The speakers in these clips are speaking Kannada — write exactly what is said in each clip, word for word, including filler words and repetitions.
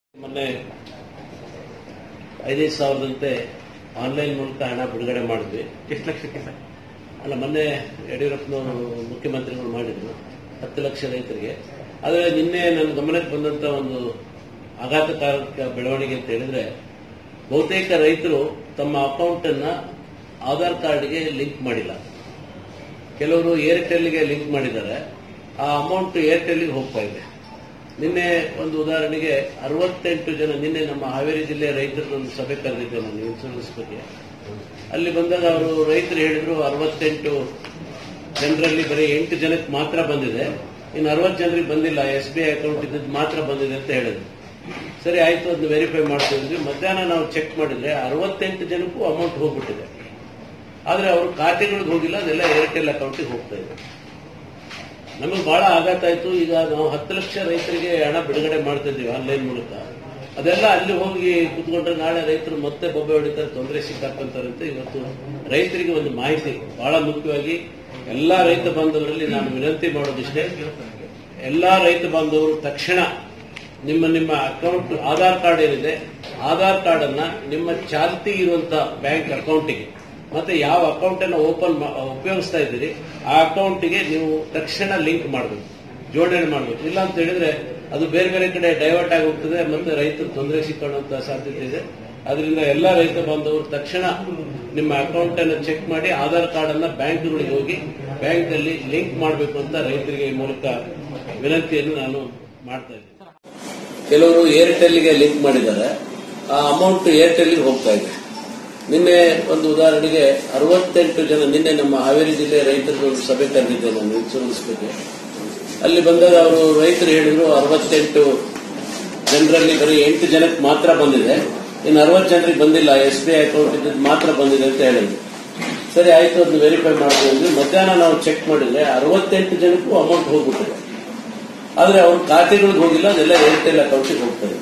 ಮೊನ್ನೆ ಐದೈದು ಸಾವಿರದಂತೆ ಆನ್ಲೈನ್ ಮೂಲಕ ಹಣ ಬಿಡುಗಡೆ ಮಾಡಿದ್ವಿ. ಎಷ್ಟು ಲಕ್ಷಕ್ಕೆ ಸರ್? ಅಲ್ಲ, ಮೊನ್ನೆ ಯಡಿಯೂರಪ್ಪನವರು ಮುಖ್ಯಮಂತ್ರಿಗಳು ಮಾಡಿದ್ರು ಹತ್ತು ಲಕ್ಷ ರೈತರಿಗೆ. ಆದರೆ ನಿನ್ನೆ ನನ್ನ ಗಮನಕ್ಕೆ ಬಂದಂತ ಒಂದು ಆಘಾತಕಾರಕ ಬೆಳವಣಿಗೆ ಅಂತ ಹೇಳಿದ್ರೆ, ಬಹುತೇಕ ರೈತರು ತಮ್ಮ ಅಕೌಂಟ್ ಅನ್ನ ಆಧಾರ್ ಕಾರ್ಡ್ಗೆ ಲಿಂಕ್ ಮಾಡಿಲ್ಲ. ಕೆಲವರು ಏರ್ಟೆಲ್ಗೆ ಲಿಂಕ್ ಮಾಡಿದ್ದಾರೆ. ಆ ಅಮೌಂಟ್ ಏರ್ಟೆಲ್ಗೆ ಹೋಗ್ತಾ ಇದೆ. ನಿನ್ನೆ ಒಂದು ಉದಾಹರಣೆಗೆ ಅರವತ್ತೆಂಟು ಜನ, ನಿನ್ನೆ ನಮ್ಮ ಹಾವೇರಿ ಜಿಲ್ಲೆಯ ರೈತರು ಒಂದು ಸಭೆ ಕರೆದಿದ್ದೆ ನಾನು ಇನ್ಸೂರೆನ್ಸ್ ಬಗ್ಗೆ. ಅಲ್ಲಿ ಬಂದಾಗ ಅವರು ರೈತರು ಹೇಳಿದ್ರು ಅರವತ್ತೆಂಟು ಜನರಲ್ಲಿ ಬರೀ ಎಂಟು ಜನಕ್ಕೆ ಮಾತ್ರ ಬಂದಿದೆ, ಇನ್ನು ಅರವತ್ತು ಜನರಿಗೆ ಬಂದಿಲ್ಲ, ಎಸ್ ಬಿ ಐ ಅಕೌಂಟ್ ಇದ್ದದ್ದು ಮಾತ್ರ ಬಂದಿದೆ ಅಂತ ಹೇಳಿದ್ರು. ಸರಿ ಆಯ್ತು, ಅದನ್ನ ವೆರಿಫೈ ಮಾಡ್ತಿದ್ವಿ. ಮಧ್ಯಾಹ್ನ ನಾವು ಚೆಕ್ ಮಾಡಿದ್ರೆ ಅರವತ್ತೆಂಟು ಜನಕ್ಕೂ ಅಮೌಂಟ್ ಹೋಗ್ಬಿಟ್ಟಿದೆ. ಆದ್ರೆ ಅವ್ರ ಖಾತೆಗಳಿಗೆ ಹೋಗಿಲ್ಲ, ಅದೆಲ್ಲ ಏರ್ಟೆಲ್ ಅಕೌಂಟಿಗೆ ಹೋಗ್ತಾ ಇದೆ. ನಮಗೆ ಬಹಳ ಆಘಾತ ಆಯ್ತು. ಈಗ ನಾವು ಹತ್ತು ಲಕ್ಷ ರೈತರಿಗೆ ಹಣ ಬಿಡುಗಡೆ ಮಾಡ್ತಾ ಇದ್ದೀವಿ ಆನ್ಲೈನ್ ಮೂಲಕ. ಅದೆಲ್ಲ ಅಲ್ಲಿ ಹೋಗಿ ಕುತ್ಕೊಂಡ್ರೆ ನಾಳೆ ರೈತರು ಮತ್ತೆ ಬೊಬ್ಬೆ ಹೊಡಿತಾರೆ, ತೊಂದರೆ ಸಿಕ್ಕಾಕೊಂತಾರೆ ಅಂತ ಇವತ್ತು ರೈತರಿಗೆ ಒಂದು ಮಾಹಿತಿ. ಬಹಳ ಮುಖ್ಯವಾಗಿ ಎಲ್ಲಾ ರೈತ ಬಾಂಧವರಲ್ಲಿ ನಾನು ವಿನಂತಿ ಮಾಡೋದಿಷ್ಟೇ, ಎಲ್ಲಾ ರೈತ ಬಾಂಧವರು ತಕ್ಷಣ ನಿಮ್ಮ ನಿಮ್ಮ ಅಕೌಂಟ್ ಆಧಾರ್ ಕಾರ್ಡ್ ಏನಿದೆ, ಆಧಾರ್ ಕಾರ್ಡ್ ಅನ್ನ ನಿಮ್ಮ ಚಾಲ್ತಿ ಇರುವಂತಹ ಬ್ಯಾಂಕ್ ಅಕೌಂಟಿಗೆ ಮತ್ತೆ ಯಾವ ಅಕೌಂಟ್ ಅನ್ನು ಓಪನ್ ಉಪಯೋಗಿಸ್ತಾ ಇದ್ದೀರಿ ಆ ಅಕೌಂಟ್ಗೆ ನೀವು ತಕ್ಷಣ ಲಿಂಕ್ ಮಾಡಬೇಕು, ಜೋಡಣೆ ಮಾಡಬೇಕು. ಇಲ್ಲ ಅಂತ ಹೇಳಿದ್ರೆ ಅದು ಬೇರೆ ಬೇರೆ ಕಡೆ ಡೈವರ್ಟ್ ಆಗಿ ಹೋಗ್ತದೆ, ಮತ್ತೆ ರೈತರು ತೊಂದರೆ ಸಿಕ್ಕೊಳ್ಳುವಂತಹ ಸಾಧ್ಯತೆ ಇದೆ. ಅದರಿಂದ ಎಲ್ಲಾ ರೈತ ಬಾಂಧವರು ತಕ್ಷಣ ನಿಮ್ಮ ಅಕೌಂಟ್ ಅನ್ನು ಚೆಕ್ ಮಾಡಿ ಆಧಾರ್ ಕಾರ್ಡ್ ಅನ್ನ ಬ್ಯಾಂಕ್ಗಳಿಗೆ ಹೋಗಿ ಬ್ಯಾಂಕ್ ಅಲ್ಲಿ ಲಿಂಕ್ ಮಾಡಬೇಕು ಅಂತ ರೈತರಿಗೆ ಈ ಮೂಲಕ ವಿನಂತಿಯನ್ನು ನಾನು ಮಾಡ್ತಾ ಇದ್ದೇನೆ. ಕೆಲವರು ಏರ್ಟೆಲ್ಗೆ ಲಿಂಕ್ ಮಾಡಿದ್ದಾರೆ, ಆ ಅಮೌಂಟ್ ಏರ್ಟೆಲ್ಗೆ ಹೋಗ್ತಾ ಇದೆ. ನಿನ್ನೆ ಒಂದು ಉದಾಹರಣೆಗೆ ಅರವತ್ತೆಂಟು ಜನ, ನಿನ್ನೆ ನಮ್ಮ ಹಾವೇರಿ ಜಿಲ್ಲೆಯ ರೈತರಿಗೆ ಒಂದು ಸಭೆ ಕರೆದಿದ್ದೆ ನಾನು ಇನ್ಸೂರೆನ್ಸ್ ಬಗ್ಗೆ. ಅಲ್ಲಿ ಬಂದಾಗ ಅವರು ರೈತರು ಹೇಳಿದ್ರು ಅರವತ್ತೆಂಟು ಜನರಲ್ಲಿ ಬರೀ ಎಂಟು ಜನಕ್ಕೆ ಮಾತ್ರ ಬಂದಿದೆ, ಇನ್ನು ಅರವತ್ತು ಜನರಿಗೆ ಬಂದಿಲ್ಲ, ಎಸ್ ಬಿ ಐ ಅಕೌಂಟ್ ಇದ್ದದ್ದು ಮಾತ್ರ ಬಂದಿದೆ ಅಂತ ಹೇಳಿದ್ರು. ಸರಿ ಆಯ್ತು, ಅದನ್ನ ವೆರಿಫೈ ಮಾಡ್ತೀವಿ. ಮಧ್ಯಾಹ್ನ ನಾವು ಚೆಕ್ ಮಾಡಿದ್ರೆ ಅರವತ್ತೆಂಟು ಜನಕ್ಕೂ ಅಮೌಂಟ್ ಹೋಗ್ಬಿಟ್ಟಿದೆ. ಆದ್ರೆ ಅವ್ರ ಖಾತೆಗಳಿಗೆ ಹೋಗಿಲ್ಲ, ಅದೆಲ್ಲ ಏರ್ಟೆಲ್ ಅಕೌಂಟಿಗೆ ಹೋಗ್ತಾ ಇದೆ.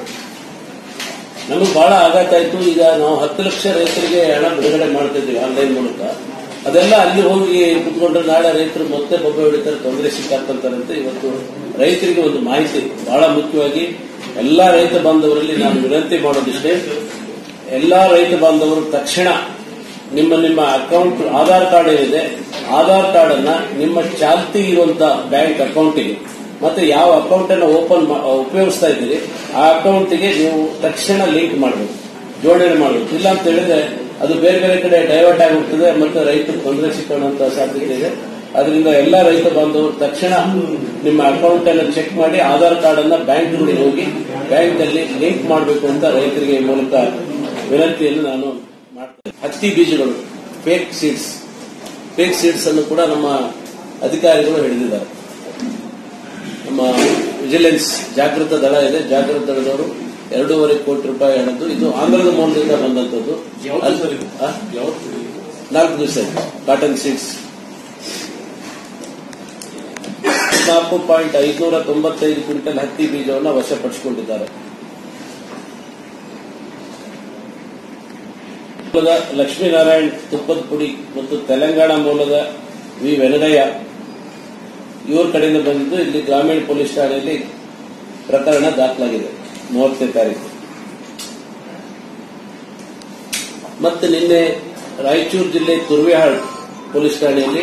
ನಮಗೆ ಬಹಳ ಆಘಾತ ಆಯ್ತು. ಈಗ ನಾವು ಹತ್ತು ಲಕ್ಷ ರೈತರಿಗೆ ಹಣ ಬಿಡುಗಡೆ ಮಾಡ್ತಾ ಇದ್ದೀವಿ ಆನ್ಲೈನ್ ಮೂಲಕ. ಅದೆಲ್ಲ ಅಲ್ಲಿ ಹೋಗಿ ಕುತ್ಕೊಂಡ್ರೆ ನಾಳೆ ರೈತರು ಮತ್ತೆ ಬೊಬ್ಬೆ ಹೊಡಿತಾರೆ, ತೊಂದರೆ ಸಿಕ್ಕಾಕೊಂತಾರೆ ಅಂತ ಇವತ್ತು ರೈತರಿಗೆ ಒಂದು ಮಾಹಿತಿ. ಬಹಳ ಮುಖ್ಯವಾಗಿ ಎಲ್ಲಾ ರೈತ ಬಾಂಧವರಲ್ಲಿ ನಾನು ವಿನಂತಿ ಮಾಡೋದಿಷ್ಟೇ, ಎಲ್ಲಾ ರೈತ ಬಾಂಧವರು ತಕ್ಷಣ ನಿಮ್ಮ ನಿಮ್ಮ ಅಕೌಂಟ್ ಆಧಾರ್ ಕಾರ್ಡ್ ಏನಿದೆ, ಆಧಾರ್ ಕಾರ್ಡ್ ಅನ್ನ ನಿಮ್ಮ ಚಾಲ್ತಿ ಇರುವಂತಹ ಬ್ಯಾಂಕ್ ಅಕೌಂಟಿಗೆ ಮತ್ತೆ ಯಾವ ಅಕೌಂಟ್ ಅನ್ನು ಓಪನ್ ಉಪಯೋಗಿಸ್ತಾ ಇದ್ದೀರಿ ಆ ಅಕೌಂಟ್ಗೆ ನೀವು ತಕ್ಷಣ ಲಿಂಕ್ ಮಾಡಬೇಕು, ಜೋಡಣೆ ಮಾಡಬೇಕು. ಇಲ್ಲ ಅಂತ ಹೇಳಿದ್ರೆ ಅದು ಬೇರೆ ಬೇರೆ ಕಡೆ ಡೈವರ್ಟ್ ಆಗಿ ಹೋಗ್ತದೆ, ಮತ್ತೆ ರೈತರು ತೊಂದರೆ ಸಿಕ್ಕೊಳ್ಳುವಂತಹ ಸಾಧ್ಯತೆ ಇದೆ. ಅದರಿಂದ ಎಲ್ಲಾ ರೈತ ಬಾಂಧವರು ತಕ್ಷಣ ನಿಮ್ಮ ಅಕೌಂಟ್ ಅನ್ನು ಚೆಕ್ ಮಾಡಿ ಆಧಾರ್ ಕಾರ್ಡ್ ಅನ್ನ ಬ್ಯಾಂಕ್ಗಳಿಗೆ ಹೋಗಿ ಬ್ಯಾಂಕ್ ಅಲ್ಲಿ ಲಿಂಕ್ ಮಾಡಬೇಕು ಅಂತ ರೈತರಿಗೆ ಈ ಮೂಲಕ ವಿನಂತಿಯನ್ನು ನಾನು ಮಾಡ್ತೇನೆ. ಹತ್ತಿ ಬೀಜಗಳು, ಫೇಕ್ ಸೀಡ್ಸ್, ಫೇಕ್ ಸೀಡ್ಸ್ ಅನ್ನು ಕೂಡ ನಮ್ಮ ಅಧಿಕಾರಿಗಳು ಹಿಡಿದಿದ್ದಾರೆ. ನಮ್ಮ ವಿಜಿಲೆನ್ಸ್ ಜಾಗೃತ ದಳ ಇದೆ, ಜಾಗೃತ ದಳದವರು ಎರಡೂವರೆ ಕೋಟಿ ರೂಪಾಯಿ ಹಣದ್ದು, ಇದು ಆಂಧ್ರದ ಮೂಲದಿಂದ ಬಂದಂತದ್ದು. ನಾಲ್ಕು ದಿವಸ ಕಾಟನ್ ಸೀಡ್ಸ್ ನಾಲ್ಕು ಪಾಯಿಂಟ್ ಐದುನೂರ ತೊಂಬತ್ತೈದು ಕ್ವಿಂಟಲ್ ಹತ್ತಿ ಬೀಜವನ್ನು ವಶಪಡಿಸಿಕೊಂಡಿದ್ದಾರೆ. ಲಕ್ಷ್ಮೀನಾರಾಯಣ್ ತುಪ್ಪದ ಪುಡಿ ಮತ್ತು ತೆಲಂಗಾಣ ಮೂಲದ ವಿ ವೆಂಕಟಯ್ಯ ಇವ್ರ ಕಡೆಯಿಂದ ಬಂದಿದ್ದು ಇಲ್ಲಿ ಗ್ರಾಮೀಣ ಪೊಲೀಸ್ ಠಾಣೆಯಲ್ಲಿ ಪ್ರಕರಣ ದಾಖಲಾಗಿದೆ ಮೂವತ್ತನೇ ತಾರೀಕು. ಮತ್ತೆ ನಿನ್ನೆ ರಾಯಚೂರು ಜಿಲ್ಲೆ ತುರ್ವಿಹಾಳ್ ಪೊಲೀಸ್ ಠಾಣೆಯಲ್ಲಿ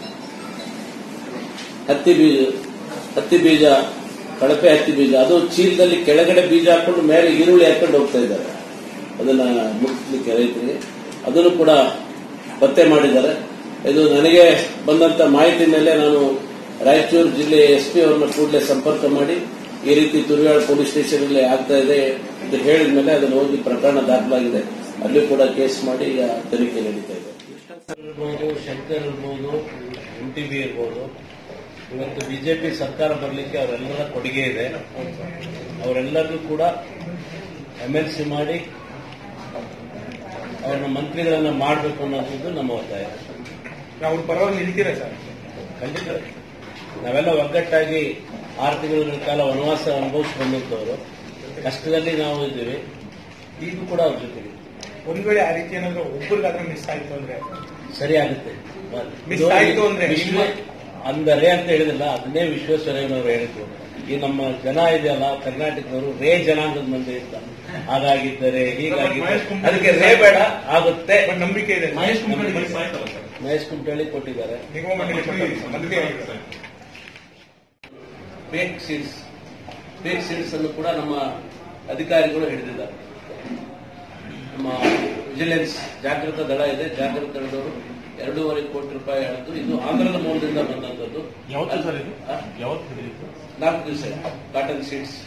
ಹತ್ತಿ ಬೀಜ ಹತ್ತಿ ಬೀಜ ಕಳಪೆ ಹತ್ತಿ ಬೀಜ, ಅದು ಚೀಲದಲ್ಲಿ ಕೆಳಗಡೆ ಬೀಜ ಹಾಕೊಂಡು ಮೇಲೆ ಈರುಳ್ಳಿ ಹಾಕೊಂಡು ಹೋಗ್ತಾ ಇದ್ದಾರೆ, ಅದನ್ನ ಮುಟ್ಟಿಸ್ಲಿಕ್ಕೆ ರೈತರಿಗೆ. ಅದನ್ನು ಕೂಡ ಪತ್ತೆ ಮಾಡಿದ್ದಾರೆ. ಇದು ನನಗೆ ಬಂದಂತ ಮಾಹಿತಿ ಮೇಲೆ ನಾನು ರಾಯಚೂರು ಜಿಲ್ಲೆ ಎಸ್ ಪಿ ಅವರನ್ನ ಕೂಡಲೇ ಸಂಪರ್ಕ ಮಾಡಿ ಈ ರೀತಿ ತುರ್ವಿಹಾಳ್ ಪೊಲೀಸ್ ಸ್ಟೇಷನ್ ಅಲ್ಲಿ ಆಗ್ತಾ ಇದೆ ಅಂತ ಹೇಳಿದ ಮೇಲೆ ಅದನ್ನು ಹೋಗಿ ಪ್ರಕರಣ ದಾಖಲಾಗಿದೆ. ಅಲ್ಲಿ ಕೂಡ ಕೇಸ್ ಮಾಡಿ ಈಗ ತನಿಖೆ ನಡೀತಾ ಇದೆ. ಇರ್ಬೋದು, ಶಂಕರ್ ಇರ್ಬೋದು, ಎಂ ಟಿ ಬಿ ಇರ್ಬೋದು, ಇವತ್ತು ಬಿಜೆಪಿ ಸರ್ಕಾರ ಬರಲಿಕ್ಕೆ ಅವರೆಲ್ಲರ ಕೊಡುಗೆ ಇದೆ. ಅವರೆಲ್ಲರಿಗೂ ಕೂಡ ಎಂ ಎಲ್ ಸಿ ಮಾಡಿ ಅವ್ರನ್ನ ಮಂತ್ರಿಗಳನ್ನ ಮಾಡಬೇಕು ಅನ್ನೋದು ನಮ್ಮ ಒತ್ತಾಯ. ಅವ್ರ ಪರವಾಗಿ ನಿಲ್ತೀರಾ ಸರ್? ಖಂಡಿತ. ನಾವೆಲ್ಲ ಒಗ್ಗಟ್ಟಾಗಿ ಆರು ತಿಂಗಳ ಕಾಲ ವನವಾಸ ಅನುಭವಿಸಿ ಬಂದಂತವರು, ಕಷ್ಟದಲ್ಲಿ ನಾವು ಇದ್ದೀವಿ, ಈಗೂ ಕೂಡ ಅವ್ರ ಜೊತೆಗೆ. ಒಂದ್ ವೇಳೆ ಆ ರೀತಿ ಏನಾದ್ರು ಒಬ್ಬರಿಗಾದ್ರೂ ಮಿಸ್ ಆಯ್ತು ಅಂದ್ರೆ ಸರಿ ಆಗುತ್ತೆ. ಮಿಸ್ ಆಯ್ತು ಅಂದ್ರೆ ಅಂದರೆ ಅಂತ ಹೇಳಿದಿಲ್ಲ, ಅದನ್ನೇ ವಿಶ್ವೇಶ್ವರಯ್ಯನವರು ಹೇಳಿದ್ರು. ಈ ನಮ್ಮ ಜನ ಇದೆಯಲ್ಲ ಕರ್ನಾಟಕದವರು ರೇ ಜನಾಂಗದ ಮಂದಿ ಇರ್ತ ಹಾಗಾಗಿದ್ದಾರೆ ಹೀಗಾಗಿದ್ದಾರೆ ಅದಕ್ಕೆ ರೇ ಬೇಡ ಆಗುತ್ತೆ ಬಟ್ ನಂಬಿಕೆ ಇದೆ ಮಹೇಶ್ ಕುಮಟಳ್ಳಿ ಸಾಯ್ತಲ್ಲ ಸರ್. ಮಹೇಶ್ ಕುಮಟಳ್ಳಿ ಕೊಟ್ಟಿದ್ದಾರೆ. ನಿಗಮ ಮಂಡಳಿ ಅದಕ್ಕೆ ಫೇಕ್ ಸೀಡ್ಸ್ ಫೇಕ್ ಸೀಡ್ಸ್ ಅನ್ನು ಕೂಡ ನಮ್ಮ ಅಧಿಕಾರಿಗಳು ಹಿಡಿದಿದ್ದಾರೆ. ನಮ್ಮ ವಿಜಿಲೆನ್ಸ್ ಜಾಗೃತ ದಳ ಇದೆ, ಜಾಗೃತ ದಳದವರು ಎರಡೂವರೆ ಕೋಟಿ ರೂಪಾಯಿ ಹೇಳಿದ್ದು. ಇದು ಆಂಧ್ರದ ಮೂಲದಿಂದ ಬಂದಂತದ್ದು. ಯಾವತ್ತು ಸರ್ ಇದು? ಯಾವತ್ತು ಹಿಡಿದಿತ್ತು? ನಾಲ್ಕು ದಿವಸ ಕಾಟನ್ ಸೀಡ್ಸ್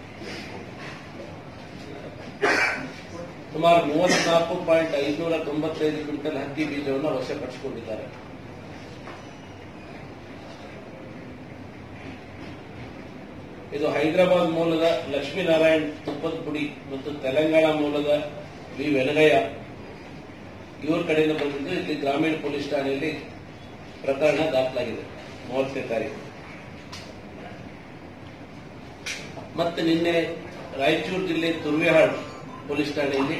ಸುಮಾರು ಮೂವತ್ನಾಲ್ಕು ಪಾಯಿಂಟ್ ಐದುನೂರ ತೊಂಬತ್ತೈದು ಕ್ವಿಂಟಲ್ ಹತ್ತಿ ಬೀಜವನ್ನು ವಶಪಡಿಸಿಕೊಂಡಿದ್ದಾರೆ. ಇದು ಹೈದರಾಬಾದ್ ಮೂಲದ ಲಕ್ಷ್ಮೀನಾರಾಯಣ್ ತುಪ್ಪದ ಪುಡಿ ಮತ್ತು ತೆಲಂಗಾಣ ಮೂಲದ ವಿ ವೆನಗಯ್ಯ ಇವರ ಕಡೆಯಿಂದ ಬಂದಿದ್ದು. ಇಲ್ಲಿ ಗ್ರಾಮೀಣ ಪೊಲೀಸ್ ಠಾಣೆಯಲ್ಲಿ ಪ್ರಕರಣ ದಾಖಲಾಗಿದೆ ಮೂವತ್ತನೇ ತಾರೀಕು. ಮತ್ತೆ ನಿನ್ನೆ ರಾಯಚೂರು ಜಿಲ್ಲೆ ತುರ್ವಿಹಾಳ್ ಪೊಲೀಸ್ ಠಾಣೆಯಲ್ಲಿ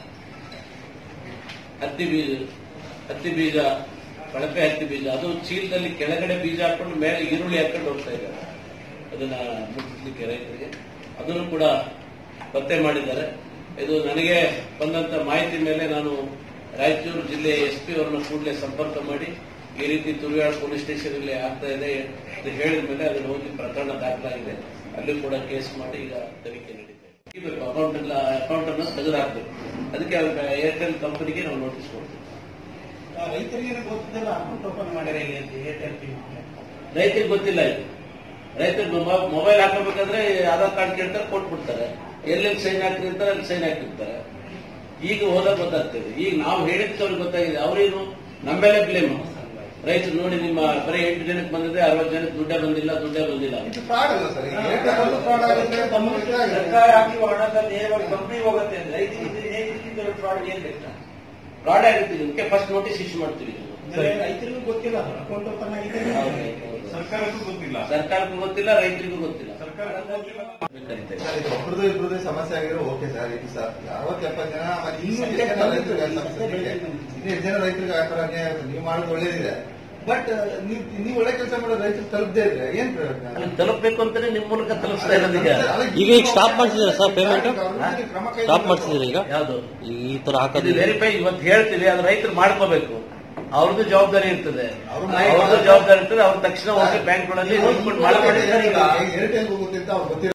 ಹತ್ತಿ ಬೀಜ ಹತ್ತಿ ಬೀಜ ಕಳಪೆ ಹತ್ತಿ ಬೀಜ ಅದು ಚೀಲದಲ್ಲಿ ಕೆಳಗಡೆ ಬೀಜ ಹಾಕೊಂಡು ಮೇಲೆ ಈರುಳ್ಳಿ ಹಾಕೊಂಡು ಹೋಗ್ತಾ ಇದ್ದಾರೆ. ಅದನ್ನ ಮುಟ್ಟಿಸ್ಲಿಕ್ಕೆ ರೈತರಿಗೆ ಅದನ್ನು ಕೂಡ ಪತ್ತೆ ಮಾಡಿದ್ದಾರೆ. ಇದು ನನಗೆ ಬಂದಂತ ಮಾಹಿತಿ ಮೇಲೆ ನಾನು ರಾಯಚೂರು ಜಿಲ್ಲೆ ಎಸ್ಪಿ ಅವರನ್ನು ಕೂಡಲೇ ಸಂಪರ್ಕ ಮಾಡಿ ಈ ರೀತಿ ತುರ್ವಿಹಾಳ್ ಪೊಲೀಸ್ ಸ್ಟೇಷನ್ ಅಲ್ಲಿ ಆಗ್ತಾ ಇದೆ ಅಂತ ಹೇಳಿದ ಮೇಲೆ ಅದನ್ನು ಹೋಗಿ ಪ್ರಕರಣ ದಾಖಲಾಗಿದೆ. ಅಲ್ಲಿ ಕೂಡ ಕೇಸ್ ಮಾಡಿ ಈಗ ತನಿಖೆ ನಡೀತಾ ಇದೆ. ಅಕೌಂಟ್ ಎಲ್ಲ ಅಕೌಂಟ್ ಅನ್ನು ತೆಗೆದುಹಾಕಬೇಕು. ಅದಕ್ಕೆ ಏರ್ಟೆಲ್ ಕಂಪನಿಗೆ ನಾವು ನೋಟಿಸ್ ಕೊಡ್ತೀವಿ. ರೈತರಿಗೆ ಗೊತ್ತಿಲ್ಲ ಅಕೌಂಟ್ ಓಪನ್ ಮಾಡ್ಯಾರ ಇಲ್ಲಿ ಅಂತ ಏರ್ಟೆಲ್ ರೈತರಿಗೆ ಗೊತ್ತಿಲ್ಲ. ಇದು ರೈತರು ಮೊಬೈಲ್ ಹಾಕಬೇಕಾದ್ರೆ ಆಧಾರ್ ಕಾರ್ಡ್ ಕೇಳ್ತಾರೆ, ಕೊಟ್ಬಿಡ್ತಾರೆ. ಎಲ್ಲೆಲ್ಲಿ ಸೈನ್ ಹಾಕಿರ್ತಾರೆ ಅಲ್ಲಿ ಸೈನ್ ಹಾಕಿರ್ತಾರೆ. ಈಗ ಹೋದಾಗ ಗೊತ್ತಾಗ್ತದೆ. ಈಗ ನಾವು ಹೇಳಿದ್ದಕ್ಕೆ ಅವ್ರಿಗೆ ಗೊತ್ತಾಗಿದೆ. ಅವರೇನು ನಮ್ಮ ಮೇಲೆ ಬ್ಲೇಮ್. ರೈತರು ನೋಡಿ ನಿಮ್ಮ ಬರೀ ಎಂಟು ಜನಕ್ಕೆ ಬಂದಿದೆ, ಅರವತ್ತು ಜನಕ್ಕೆ ದುಡ್ಡೇ ಬಂದಿಲ್ಲ ದುಡ್ಡೇ ಬಂದಿಲ್ಲ ಸರ್ಕಾರ ಹಾಕಿ ಹಣದ ನೇರವಾಗಿ ಕಂಪನಿ ಹೋಗುತ್ತೆ ಅಂದ್ರೆ ರೈತರಿಗೆ ಫ್ರಾಡ್ ಏನ್ ಬೇಕಾ? ಫ್ರಾಡ್ ಆಗುತ್ತೆ. ಇದಕ್ಕೆ ಫಸ್ಟ್ ನೋಟಿಸ್ ಇಶ್ಯೂ ಮಾಡ್ತೀವಿ. ರೈತರಿಗೂ ಗೊತ್ತಿಲ್ಲ ಅಕೌಂಟ್ ಓಪನ್ ಆಗಿದೆ, ಸರ್ಕಾರಕ್ಕೂ ಗೊತ್ತಿಲ್ಲ, ಸರ್ಕಾರಕ್ಕೂ ಗೊತ್ತಿಲ್ಲ, ರೈತರಿಗೂ ಗೊತ್ತಿಲ್ಲ. ಒಬ್ಬರದು ಇಬ್ಬರದೇ ಸಮಸ್ಯೆ ಆಗಿರೋ ಓಕೆ ಸರ್. ಇದು ಸರ್ ಅರವತ್ತು ಎಪ್ಪತ್ತು ಜನ ಇನ್ನೂ ಎಷ್ಟು ಜನ ರೈತರಿಗೆ ಸಮಸ್ಯೆ ಇದೆ, ಇನ್ನೂ ಎಷ್ಟು ಜನ ರೈತರಿಗೆ ಆ ಥರ ಅನ್ಯಾಯ ಆಗುತ್ತೆ. ನೀವು ಮಾಡೋದು ಒಳ್ಳೇದಿದೆ, ಬಟ್ ನೀವು ಒಳ್ಳೆ ಕೆಲಸ ಮಾಡೋ ರೈತರು ತಲುಪದೇ ಇದ್ರೆ ಏನ್ ಪ್ರಯೋಜನ? ತಲುಪಬೇಕು ಅಂತಾನೆ ನಿಮ್ಮ ಮೂಲಕ ತಲುಪಿಸ್ತಾ ಇರೋದೀಗ. ಈಗ ಈಗ ಸ್ಟಾಪ್ ಮಾಡಿಸಿದ್ರೆ ಸರ್ ಪೇಮೆಂಟ್ ಸ್ಟಾಪ್ ಮಾಡಿಸಿದ್ರೆ ಈಗ ಯಾವುದು ಈ ತರ ಹಾಕೋದು ವೆರಿಫೈ ಇವತ್ತು ಹೇಳ್ತೀವಿ, ಅದು ರೈತರು ಮಾಡ್ಕೋಬೇಕು. ಅವ್ರದ್ದು ಜವಾಬ್ದಾರಿ ಇರ್ತದೆ, ಅವ್ರದ್ದು ಜವಾಬ್ದಾರಿ ಇರ್ತದೆ. ಅವ್ರ ತಕ್ಷಣ ಹೋಗಿ ಬ್ಯಾಂಕ್ಗಳಲ್ಲಿ ಮಾಡ್ಕೊಂಡಿದ್ದಾರೆ. ಏರ್ಟೆಲ್ ಹೋಗುತ್ತೆ ಅಂತ ಅವ್ರು ಗೊತ್ತಿಲ್ಲ.